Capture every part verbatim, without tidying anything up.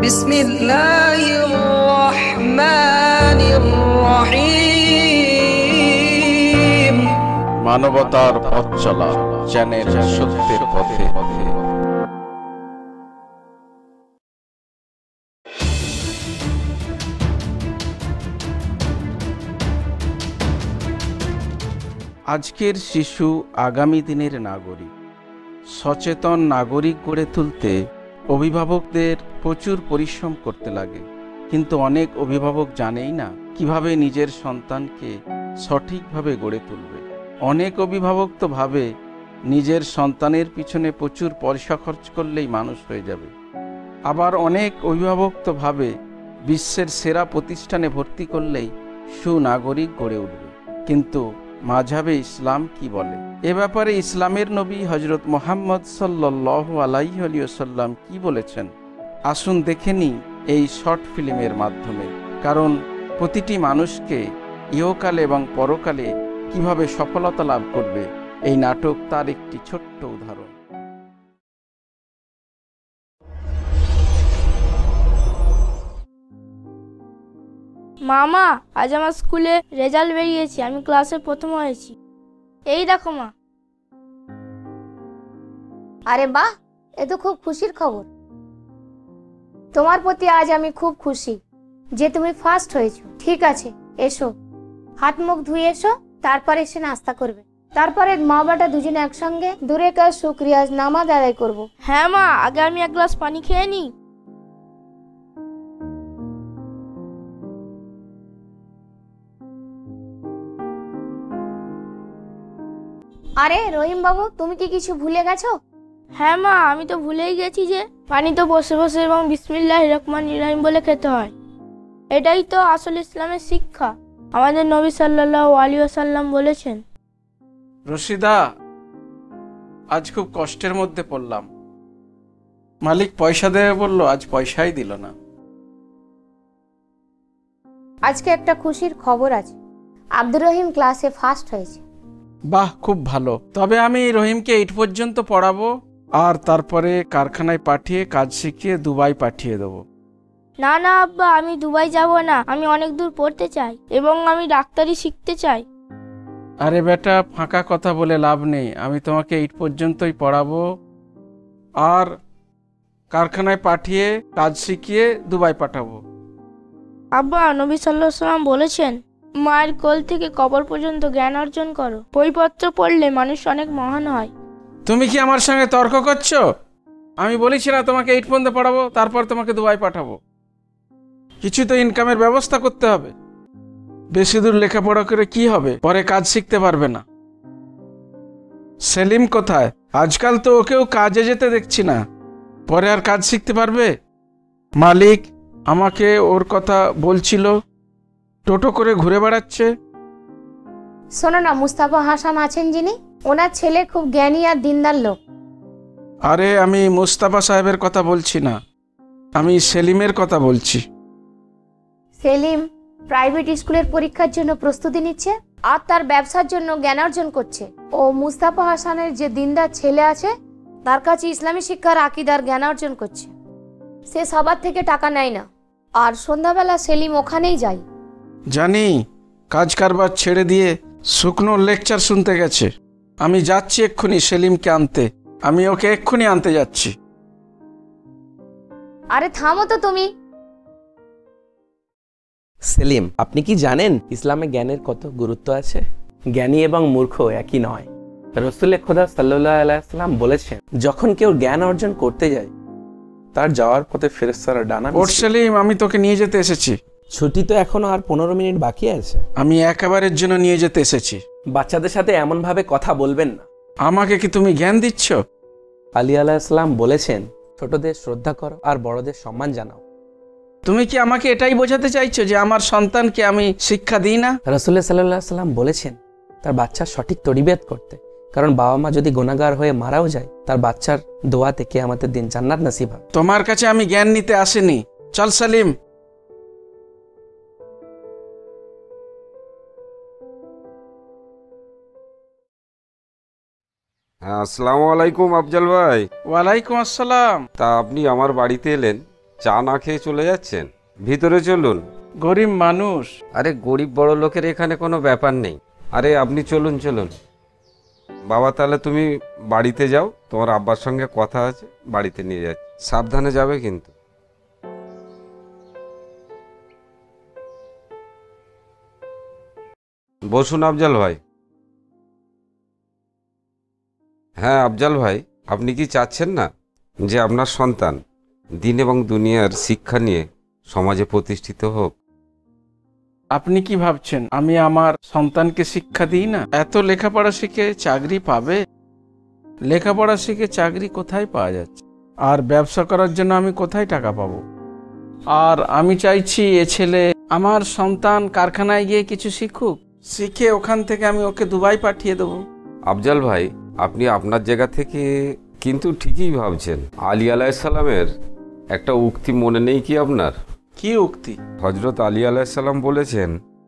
বিসমিল্লাহির রহমানির রহিম। মানবতার পথ চলা চ্যানেল সত্যের পথে। আজকের শিশু আগামী দিনের নাগরিক। সচেতন নাগরিক গড়ে তুলতে অভিভাবকদের প্রচুর পরিশ্রম করতে লাগে, কিন্তু অনেক অভিভাবক জানেই না কিভাবে নিজের সন্তানকে সঠিকভাবে গড়ে তুলবে। অনেক অভিভাবক তো ভাবে নিজের সন্তানের পিছনে প্রচুর পয়সা খরচ করলেই মানুষ হয়ে যাবে। আবার অনেক অভিভাবক তো ভাবে বিশ্বের সেরা প্রতিষ্ঠানে ভর্তি করলেই সুনাগরিক গড়ে উঠবে। কিন্তু মাযহাবে ইসলাম কি বলে এ ব্যাপারে? ইসলামের নবী হযরত মুহাম্মদ সাল্লাল্লাহু আলাইহি ওয়াসাল্লাম কি বলেছেন? আসুন দেখে নিই এই শর্ট ফিল্মের মাধ্যমে। কারণ প্রতিটি মানুষকে ইহকালে এবং পরকালে কিভাবে সফলতা লাভ করবে, এই নাটক তার একটি ছোট্ট উদাহরণ। মামা, আজ আমার স্কুলে রেজাল্ট বেরিয়েছে, আমি ক্লাসে প্রথম হয়েছি। এই দেখো মা। আরে বাহ, এ তো খুব খুশির খবর। তোমার প্রতি আজ আমি খুব খুশি যে তুমি ফার্স্ট হয়েছো। ঠিক আছে, এসো, হাত মুখ ধুয়ে এসো, তারপর এসে নাস্তা করবে। তারপরে মা বাবা দুজনে একসঙ্গে দূরে কাজ শুকরিয়া নামাজ আদায় করব। হ্যাঁ মা, আগে আমি এক গ্লাস পানি খেয়ে নিই। আরে রহিম বাবু, তুমি কি কিছু ভুলে গেছো? হ্যাঁ মা, আমি তো ভুলেই গেছি যে পানি তো বসে বসে এবং বিসমিল্লাহির রহমানির রহিম বলে খেতে হয়। এটাই তো আসল ইসলামের শিক্ষা। আমাদের নবী সাল্লাল্লাহু আলাইহি ওয়াসাল্লাম বলেছেন। রশিদা, আজ খুব কষ্টের মধ্যে পড়লাম। মালিক পয়সা দেবে বললো, আজ পয়সাই দিল না। আজকে একটা খুশির খবর আছে, আব্দুর রহিম ক্লাসে ফার্স্ট হয়েছে। বাহ, খুব ভালো। তবে আমি রহিমকে এইট পর্যন্ত পড়াবো, আর তারপরে কারখানায় পাঠিয়ে কাজ শিখিয়ে দুবাই পাঠিয়ে দেবো। না না আব্বা, আমি দুবাই যাব না। আমি অনেক দূর পড়তে চাই এবং আমি ডাক্তারি শিখতে চাই। আরে বেটা, ফাঁকা কথা বলে লাভ নেই। আমি তোমাকে এইট পর্যন্তই পড়াবো আর কারখানায় পাঠিয়ে কাজ শিখিয়ে দুবাই পাঠাবো। আব্বা, নবী সাল্লাল্লাহু আলাইহি ওয়াসাল্লাম বলেছেন, মায়ের কোল থেকে কবর পর্যন্ত জ্ঞান অর্জন করো। বইপত্র পড়লে মানুষ অনেক মহান হয়। তুমি কি আমার সঙ্গে তর্ক করছো? আমি বলেছি না তোমাকে এইট পর্যন্ত পড়াবো, তারপর তোমাকে দুবাই পাঠাবো। কিছু তো ইনকামের ব্যবস্থা করতে হবে। বেশি দূর লেখাপড়া করে কি হবে? পরে কাজ শিখতে পারবে না। সেলিম কোথায়? আজকাল তো ওকেও কাজে যেতে দেখছি না। পরে আর কাজ শিখতে পারবে? মালিক আমাকে ওর কথা বলছিল, টোটো করে ঘুরে বেড়াচ্ছে। শোনো না, মুস্তাফা হাসান আছেন যিনি, ওনার ছেলে খুব জ্ঞানী আর দিনদার লোক। আরে আমি মুস্তাফা সাহেবের কথা বলছি না, আমি সেলিমের কথা বলছি। সেলিম প্রাইভেট স্কুলের পরীক্ষার জন্য প্রস্তুতি নিচ্ছে আর তার ব্যবসার জন্য জ্ঞান অর্জন করছে। ও মুস্তাফা হাসানের যে দিনদার ছেলে আছে, তার কাছে ইসলামী শিক্ষার আকীদার জ্ঞান অর্জন করছে। সে সবার থেকে টাকা নেয় না, আর সন্ধ্যাবেলা সেলিম ওখানেই যায়। জানি, কাজ কারবার ছেড়ে দিয়ে শুকনো লেকচার শুনতে গেছে। আমি যাচ্ছি এক্ষুনি সেলিমকে আনতে। আমি ওকে এক্ষুনি আনতে যাচ্ছি। আরে থামো তো তুমি। সেলিম, আপনি কি জানেন ইসলামে জ্ঞানের কত গুরুত্ব আছে? জ্ঞানী এবং মূর্খ একই নয়। রাসূল খোদা সাল্লাল্লাহু আলাইহি ওয়াসাল্লাম বলেছেন, যখন কেউ জ্ঞান অর্জন করতে যায় তার যাওয়ার পথে ফেরেশতারা ডানা। ওর সেলিম, আমি তোকে নিয়ে যেতে এসেছি। ছুটি তো এখনো আর পনেরো মিনিট বাকি আছে। আমি একেবারের জন্য নিয়ে যেতে এসেছি। বাচ্চাদের সাথে এমন ভাবে কথা বলবেন না। আমাকে কি তুমি জ্ঞান দিচ্ছ? আলী আলাইহিস সালাম বলেছেন, ছোটদের শ্রদ্ধা করো আর বড়দের সম্মান জানাও। তুমি কি আমাকে এটাই বোঝাতে চাইছো যে আমার সন্তানকে আমি শিক্ষা দিই না? রাসূল সাল্লাল্লাহু আলাইহি সাল্লাম বলেছেন তার বাচ্চার সঠিক তরবিয়ত করতে, কারণ বাবা মা যদি গুনাহগার হয়ে মারাও যায় তার বাচ্চার দোয়াতে কিয়ামতের দিন জান্নাত নসিব হবে। তোমার কাছে আমি জ্ঞান নিতে আসিনি। চল সেলিম। হ্যাঁ, আসসালামু আলাইকুম আফজাল ভাই। ওয়ালাইকুম আসসালাম। তা আপনি আমার বাড়িতে এলেন, চা না খেয়ে চলে যাচ্ছেন? ভিতরে চলুন। গরিব মানুষ। আরে গরিব বড় লোকের এখানে কোনো ব্যাপার নেই। আরে আপনি চলুন চলুন। বাবা তাহলে তুমি বাড়িতে যাও, তোমার আব্বার সঙ্গে কথা আছে, বাড়িতে নিয়ে যাচ্ছি। সাবধানে যাবে কিন্তু। বসুন আফজাল ভাই। হ্যাঁ আফজাল ভাই, আপনি কি চাচ্ছেন না যে আপনার সন্তান দিন এবং দুনিয়ার শিক্ষা নিয়ে সমাজে প্রতিষ্ঠিত হোক? আপনি কি ভাবছেন আমি আমার সন্তানকে শিক্ষা দিই না? এত লেখাপড়া শিখে চাকরি পাবে? লেখাপড়া শিখে চাকরি কোথায় পাওয়া যাচ্ছে? আর ব্যবসা করার জন্য আমি কোথায় টাকা পাবো? আর আমি চাইছি এ ছেলে আমার সন্তান কারখানায় গিয়ে কিছু শিখুক, শিখে ওখান থেকে আমি ওকে দুবাই পাঠিয়ে দেবো। আফজাল ভাই, আপনি আপনার জায়গা থেকে কিন্তু ঠিকই ভাবছেন। আলী আলাইসাল্লামের একটা উক্তি মনে নেই কি আপনার? কি উক্তি? হজরত আলী আলাইসাল্লাম বলেছেন,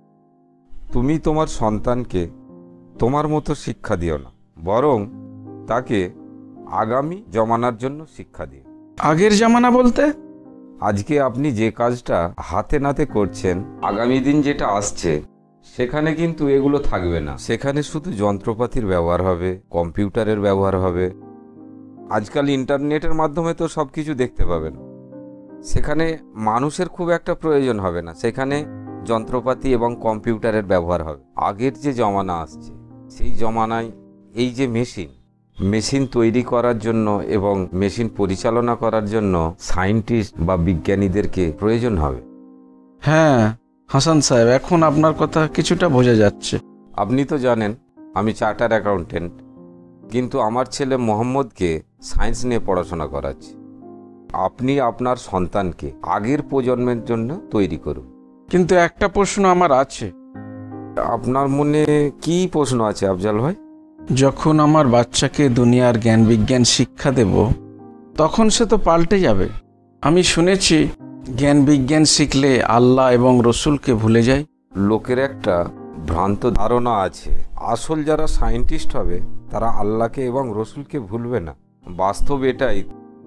তুমি তোমার সন্তানকে তোমার মতো শিক্ষা দিও না, বরং তাকে আগামী জমানার জন্য শিক্ষা দিও। আগের জামানা বলতে? আজকে আপনি যে কাজটা হাতে নাতে করছেন, আগামী দিন যেটা আসছে সেখানে কিন্তু এগুলো থাকবে না। সেখানে শুধু যন্ত্রপাতির ব্যবহার হবে, কম্পিউটারের ব্যবহার হবে। আজকাল ইন্টারনেটের মাধ্যমে তো সব কিছু দেখতে পাবেন। সেখানে মানুষের খুব একটা প্রয়োজন হবে না, সেখানে যন্ত্রপাতি এবং কম্পিউটারের ব্যবহার হবে। আগের যে জমানা আসছে সেই জমানায় এই যে মেশিন মেশিন তৈরি করার জন্য এবং মেশিন পরিচালনা করার জন্য সায়েন্টিস্ট বা বিজ্ঞানীদেরকে প্রয়োজন হবে। হ্যাঁ হাসান সাহেব, এখন আপনার কথা কিছুটা বোঝা যাচ্ছে। আপনি তো জানেন আমি চার্টার অ্যাকাউন্টেন্ট, কিন্তু আমার ছেলে মোহাম্মদকে সায়েন্স নিয়ে পড়াশোনা করাচ্ছি। আপনি আপনার সন্তানকে আগের প্রজন্মের জন্য তৈরি করুন। কিন্তু একটা প্রশ্ন আমার আছে। আপনার মনে কি প্রশ্ন আছে আফজাল ভাই? যখন আমার বাচ্চাকে দুনিয়ার জ্ঞান বিজ্ঞান শিক্ষা দেব, তখন সে তো পাল্টে যাবে। আমি শুনেছি জ্ঞান বিজ্ঞান শিখলে আল্লাহ এবং রসুলকে ভুলে যায়। লোকের একটা ভ্রান্ত ধারণা আছে, আসল যারা সায়েন্টিস্ট হবে তারা আল্লাহকে এবং রসুলকে ভুলবে না। বাস্তব এটাই।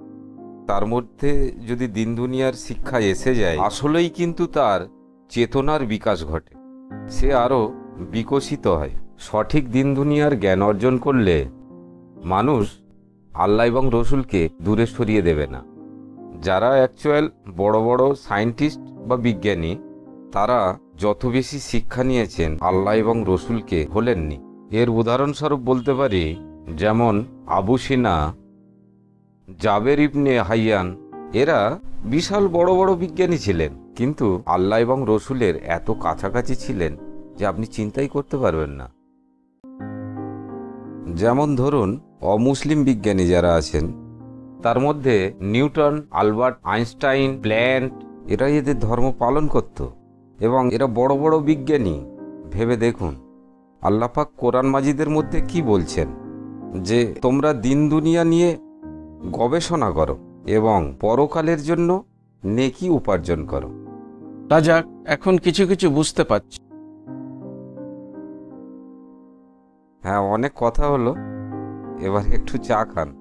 তার মধ্যে যদি দিন দুনিয়ার শিক্ষা এসে যায়, আসলেই কিন্তু তার চেতনার বিকাশ ঘটে, সে আরও বিকশিত হয়। সঠিক দিন দুনিয়ার জ্ঞান অর্জন করলে মানুষ আল্লাহ এবং রসুলকে দূরে সরিয়ে দেবে না। যারা অ্যাকচুয়াল বড় বড় সায়েন্টিস্ট বা বিজ্ঞানী, তারা যত বেশি শিক্ষা নিয়েছেন আল্লাহ এবং রসুলকে ভোলেননি। এর উদাহরণস্বরূপ বলতে পারি, যেমন Abu Sina, Jabir ibn Hayyan, এরা বিশাল বড় বড় বিজ্ঞানী ছিলেন, কিন্তু আল্লাহ এবং রসুলের এত কাছাকাছি ছিলেন যে আপনি চিন্তাই করতে পারবেন না। যেমন ধরুন অমুসলিম বিজ্ঞানী যারা আছেন, তার মধ্যে নিউটন, আলবার্ট আইনস্টাইন, প্ল্যান্ট, এরা এদের ধর্ম পালন করত এবং এরা বড় বড় বিজ্ঞানী। ভেবে দেখুন আল্লাহ পাক কোরআন মাজিদের মধ্যে কি বলছেন, যে তোমরা দিন দুনিয়া নিয়ে গবেষণা করো এবং পরকালের জন্য নেকি উপার্জন করো। রাজাক, এখন কিছু কিছু বুঝতে পারছি। হ্যাঁ, অনেক কথা হলো, এবার একটু চা খান।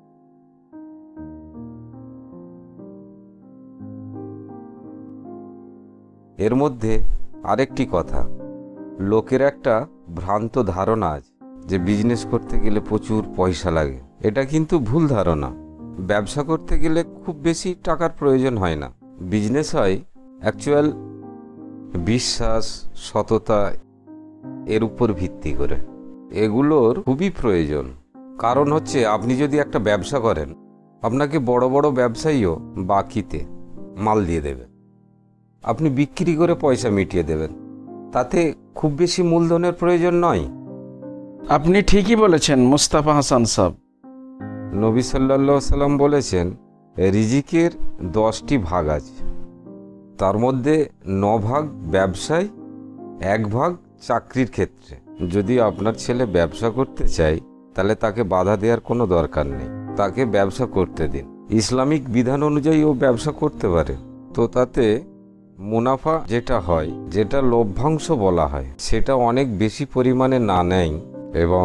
এর মধ্যে আরেকটি কথা, লোকের একটা ভ্রান্ত ধারণা আছে যে বিজনেস করতে গেলে প্রচুর পয়সা লাগে। এটা কিন্তু ভুল ধারণা। ব্যবসা করতে গেলে খুব বেশি টাকার প্রয়োজন হয় না। বিজনেস হয় অ্যাকচুয়াল বিশ্বাস, সততা, এর উপর ভিত্তি করে। এগুলোর খুবই প্রয়োজন। কারণ হচ্ছে আপনি যদি একটা ব্যবসা করেন, আপনাকে বড় বড় ব্যবসায়ীও বাকিতে মাল দিয়ে দেবে, আপনি বিক্রি করে পয়সা মিটিয়ে দেবেন, তাতে খুব বেশি মূলধনের প্রয়োজন নয়। আপনি ঠিকই বলেছেন মুস্তাফা হাসান সাহেব। নবী সাল্লাল্লাহু আলাইহি সাল্লাম বলেছেন, রিজিকের দশটি ভাগ আছে, তার মধ্যে ন ভাগ ব্যবসায়, এক ভাগ চাকরির ক্ষেত্রে। যদি আপনার ছেলে ব্যবসা করতে চায়, তাহলে তাকে বাধা দেওয়ার কোনো দরকার নেই, তাকে ব্যবসা করতে দিন। ইসলামিক বিধান অনুযায়ী ও ব্যবসা করতে পারে, তো তাতে মুনাফা যেটা হয়, যেটা লভ্যাংশ বলা হয়, সেটা অনেক বেশি পরিমাণে না নেয় এবং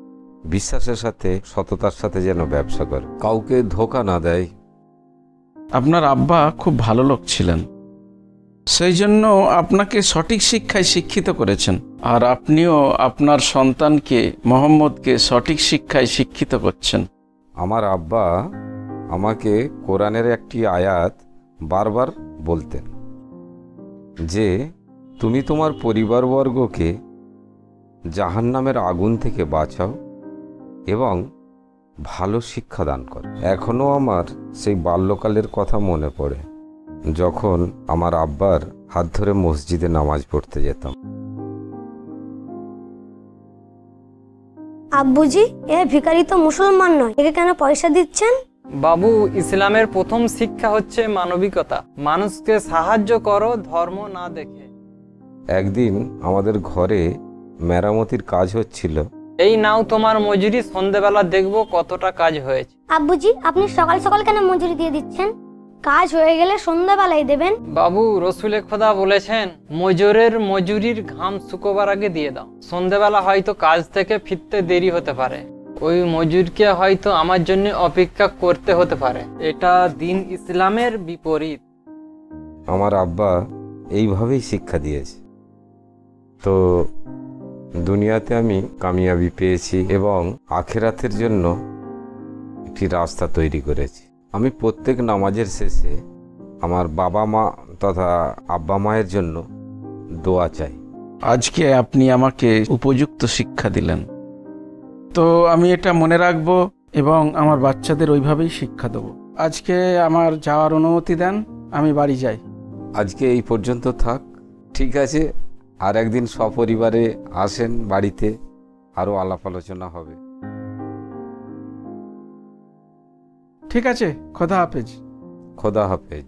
বিশ্বাসের সাথে, সততার সাথে যেন ব্যবসা করে, কাউকে ধোঁকা না দেয়। আপনার আব্বা খুব ভালো লোক ছিলেন, সেই জন্য আপনাকে সঠিক শিক্ষায় শিক্ষিত করেছেন, আর আপনিও আপনার সন্তানকে মোহাম্মদকে সঠিক শিক্ষায় শিক্ষিত করছেন। আমার আব্বা আমাকে কোরআনের একটি আয়াত বারবার বলতেন যে তুমি তোমার পরিবারবর্গকে জাহান্নামের আগুন থেকে বাঁচাও এবং ভালো শিক্ষা দান করো। এখনও আমার সেই বাল্যকালের কথা মনে পড়ে, যখন আমার আব্বার হাত ধরে মসজিদে নামাজ পড়তে যেতাম। আব্বুজি, এ ভিখারি তো মুসলমান নয়, একে কেন পয়সা দিচ্ছেন? বাবু, ইসলামের প্রথম শিক্ষা হচ্ছে মানবিকতা। মানুষকে সাহায্য করো ধর্ম না দেখে। একদিন আমাদের ঘরে মেরামতির কাজ হচ্ছিল। এই নাও তোমার মজুরি, সন্ধেবেলা দেখবো কতটা কাজ হয়েছে। আব্বুজি, আপনি সকাল সকাল কেন মজুরি দিয়ে দিচ্ছেন? কাজ হয়ে গেলে সন্ধ্যাবেলায় দেবেন। বাবু, রসুলে খোদা বলেছেন মজুরের মজুরির ঘাম শুকোবার আগে দিয়ে দাও। সন্ধেবেলা হয়তো কাজ থেকে ফিরতে দেরি হতে পারে, ওই মজুরকে হয়তো আমার জন্য অপেক্ষা করতে হতে পারে। এটা দিন ইসলামের বিপরীত। আমার আব্বা এইভাবেই শিক্ষা দিয়েছে। তো দুনিয়াতে আমি কামিয়াবি পেয়েছি এবং আখিরাতের জন্য একটি রাস্তা তৈরি করেছি। আমি প্রত্যেক নামাজের শেষে আমার বাবা মা তথা আব্বা মায়ের জন্য দোয়া চাই। আজকে আপনি আমাকে উপযুক্ত শিক্ষা দিলেন, তো আমি এটা মনে রাখবো এবং আমার বাচ্চাদের ওইভাবেই শিক্ষা দেবো। আজকে আমার যাওয়ার অনুমতি দেন, আমি বাড়ি যাই। আজকে এই পর্যন্ত থাক, ঠিক আছে? আর একদিন সপরিবারে আসেন বাড়িতে, আরও আলাপ আলোচনা হবে। ঠিক আছে, খোদা হাফেজ। খোদা হাফেজ।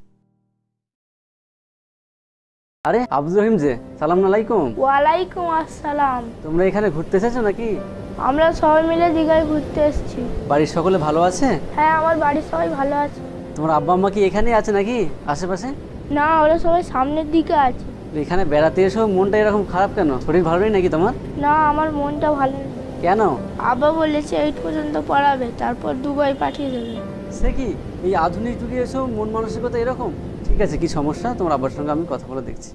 আরে আব্দুর রহিম যে, সালাম আলাইকুম। ওয়ালাইকুম আসসালাম। তোমরা এখানে ঘুরতে এসেছো নাকি? আমরা সবাই মিলে দীঘায় ঘুরতে এসেছি। বাড়ির সকলে ভালো আছে? হ্যাঁ, আমার বাড়ির সবাই ভালো আছে। তোমার আব্বা আম্মা কি এখানেই আছে নাকি আশেপাশে? না, ওরা সবাই সামনের দিকে আছে। এখানে বেড়াতে এসো মনটা এরকম খারাপ কেন? শরীর ভালো নেই নাকি তোমার? না, আমার মনটা ভালো নেই। কেন? আব্বা বলেছে এইট পর্যন্ত পড়াবে, তারপর দুবাই পাঠিয়ে দেবে। সে কি, এই আধুনিক যুগে এসো মন মানসিকতা এরকম? ঠিক আছে, কি সমস্যা? তোমার আব্বার সঙ্গে আমি কথা বলে দেখছি।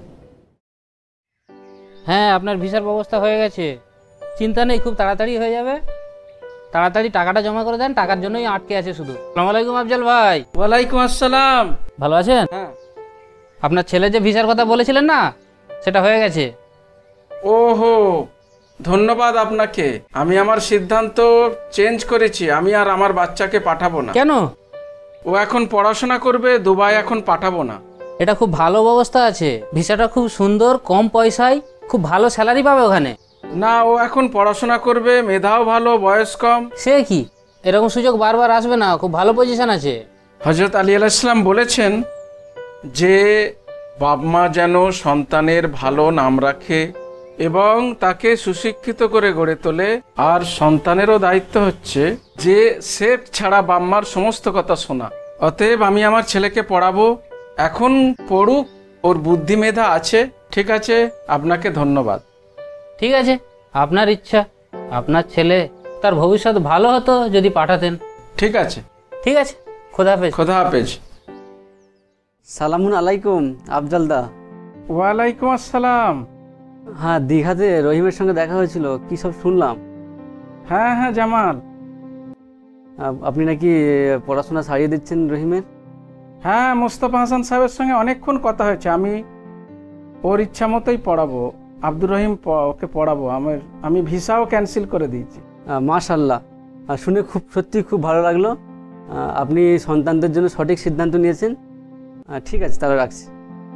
হ্যাঁ, আপনার ভিসার ব্যবস্থা হয়ে গেছে, চিন্তা নেই, খুব তাড়াতাড়ি হয়ে যাবে। তাড়াতাড়ি টাকাটা জমা করে দেন, টাকার জন্যই আটকে আছে শুধু। আসসালামু আলাইকুম আফজাল ভাই। ওয়ালাইকুম আসসালাম। ভালো আছেন? হ্যাঁ। আপনার ছেলে যে ভিসার কথা বলেছিলেন না, সেটা হয়ে গেছে। ওহো, ধন্যবাদ আপনাকে। আমি আমার সিদ্ধান্ত চেঞ্জ করেছি, আমি আর আমার বাচ্চাকে পাঠাবো না। কেন? ও এখন পড়াশোনা করবে, দুবাই এখন পাঠাবো না। এটা খুব ভালো ব্যবস্থা আছে, ভিসাটা খুব সুন্দর, কম পয়সায় খুব ভালো স্যালারি পাবে ওখানে। না, ও এখন পড়াশোনা করবে, মেধাও ভালো, বয়স কম। সে কি, এরকম সুযোগ বারবার আসবে না, খুব ভালো পজিশন আছে। হযরত আলী আলাইহিস সালাম বলেছেন যে বাপ মা যেন সন্তানের ভালো নাম রাখে এবং তাকে সুশিক্ষিত করে গড়ে তোলে, আর সন্তানেরও দায়িত্ব হচ্ছে যে সে ছাড়া বাপ মার সমস্ত কথা শোনা। অতএব আমি আমার ছেলেকে পড়াবো, এখন পড়ুক, ওর বুদ্ধি মেধা আছে। ঠিক আছে, আপনাকে ধন্যবাদ। ঠিক আছে, আপনার ইচ্ছা। আপনার ছেলে, তার ভবিষ্যৎ ভালো হতো যদি পাঠাতেন। ঠিক আছে। ঠিক আছে, খোদা হাফেজ। খোদা হাফেজ। সালামুন আলাইকুম আফজাল দা। ওয়ালাইকুম আসসালাম। হ্যাঁ, দীঘাতে রহিমের সঙ্গে দেখা হয়েছিল, কি সব শুনলাম। হ্যাঁ হ্যাঁ জামাল, আপ- আপনি নাকি পড়াশোনা সারিয়ে দিচ্ছেন রহিমের? হ্যাঁ, মোস্তফা হাসান সাহেবের সঙ্গে অনেকক্ষণ কথা হয়েছে। আমি ওর ইচ্ছা মতোই পড়াবো, আব্দুর রহিম প- ওকে পড়াবো। আমার আমি ভিসাও ক্যান্সেল করে দিয়েছি। মাশাল্লাহ, শুনে খুব সত্যি খুব ভালো লাগলো। আহ, আপনি সন্তানদের জন্য সঠিক সিদ্ধান্ত নিয়েছেন। আহ, ঠিক আছে, তাহলে রাখছি।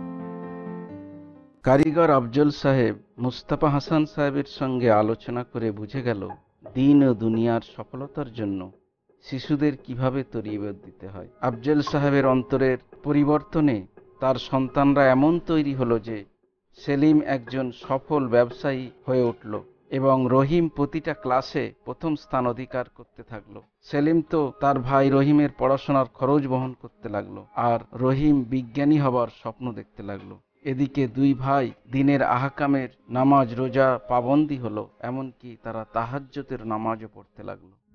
কারিগর আফজল সাহেব মুস্তাফা হাসান সাহেবের সঙ্গে আলোচনা করে বুঝে গেল দিন ও দুনিয়ার সফলতার জন্য শিশুদের কিভাবে তরবিয়ত দিতে হয়। আফজল সাহেবের অন্তরের পরিবর্তনে তার সন্তানরা এমন তৈরি হলো যে সেলিম একজন সফল ব্যবসায়ী হয়ে উঠল এবং রহিম প্রতিটা ক্লাসে প্রথম স্থান অধিকার করতে থাকলো। সেলিম তো তার ভাই রহিমের পড়াশোনার খরচ বহন করতে লাগলো, আর রহিম বিজ্ঞানী হবার স্বপ্ন দেখতে লাগলো। এদিকে দুই ভাই দিনের আহকামের নামাজ রোজা পাবন্দি হলো, এমনকি তারা তাহাজ্জুদের নামাজও পড়তে লাগলো।